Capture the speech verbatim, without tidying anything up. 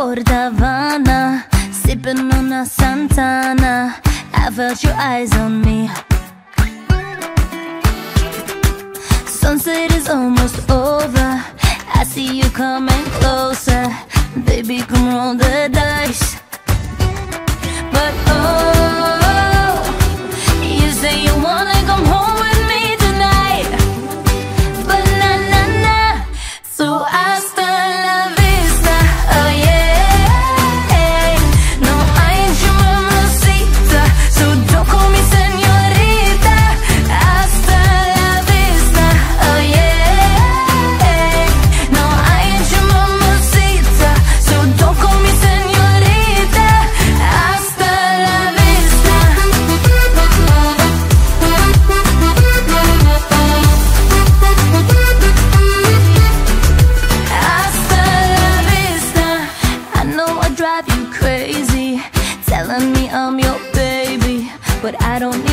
Havana, sipping on a Santana. I felt your eyes on me. Sunset is almost over. I see you coming closer. Baby, come roll the dice. But oh, you say you wanna come home with me tonight, but na na na. So hasta la vista, oh yeah. No, I ain't your mamacita, so don't call me señorita. Hasta la vista, oh yeah. No, I ain't your mamacita, so don't call me señorita. Hasta la vista. Hasta la vista. I know I drive you crazy, telling me I'm your baby, but I don't